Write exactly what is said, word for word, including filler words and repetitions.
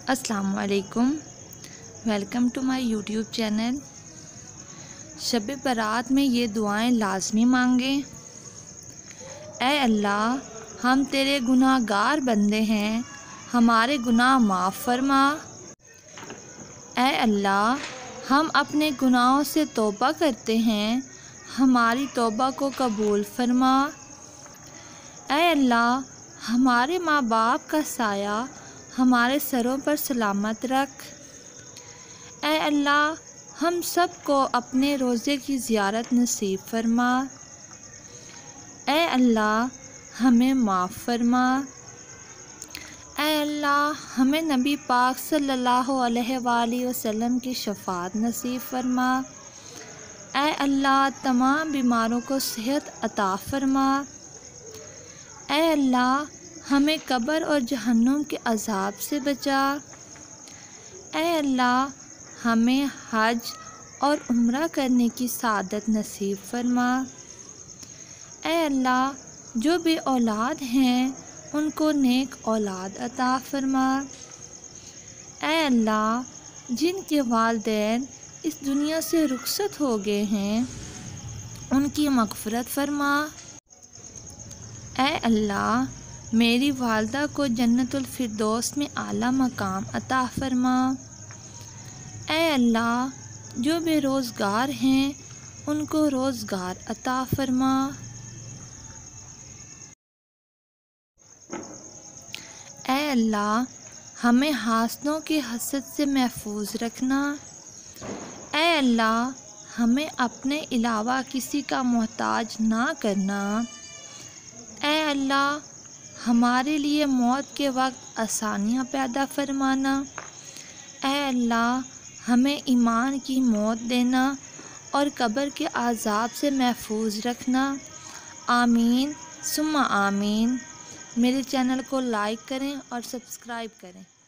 السلام علیکم، welcome to my YouTube channel. Shab Barat میں یہ دعائیں لازمی مانگیں۔ اے اللہ، ہم تیرے گناہ گار بندے ہیں، ہمارے گناہ معاف فرما۔ اے اللہ، ہم اپنے گناہوں سے توبہ کرتے ہیں، ہماری توبہ کو قبول فرما۔ اے اللہ، ہمارے ماں باپ کا سایہ ہمارے سروں پر سلامت رکھ۔ اے اللہ، ہم سب کو اپنے روزے کی زیارت نصیب فرما۔ اے اللہ، ہمیں معاف فرما۔ اے اللہ، ہمیں نبی پاک صلی اللہ علیہ وآلہ وسلم کی شفاعت نصیب فرما۔ اے اللہ، تمام بیماروں کو صحت عطا فرما۔ اے اللہ، ہمیں قبر اور جہنم کے عذاب سے بچا۔ اے اللہ، ہمیں حج اور عمرہ کرنے کی سعادت نصیب فرما۔ اے اللہ، جو بے اولاد ہیں ان کو نیک اولاد عطا فرما۔ اے اللہ، جن کے والدین اس دنیا سے رخصت ہو گئے ہیں ان کی مغفرت فرما۔ اے اللہ، میری والدہ کو جنت الفردوس میں اعلیٰ مقام عطا فرما۔ اے اللہ، جو بے روزگار ہیں ان کو روزگار عطا فرما۔ اے اللہ، ہمیں حاسدوں کی حسد سے محفوظ رکھنا۔ اے اللہ، ہمیں اپنے علاوہ کسی کا محتاج نہ کرنا۔ اے اللہ، ہمارے لیے موت کے وقت آسانیاں پیدا فرمانا۔ اے اللہ، ہمیں ایمان کی موت دینا اور قبر کے عذاب سے محفوظ رکھنا۔ آمین ثم آمین۔ میرے چینل کو لائک کریں اور سبسکرائب کریں۔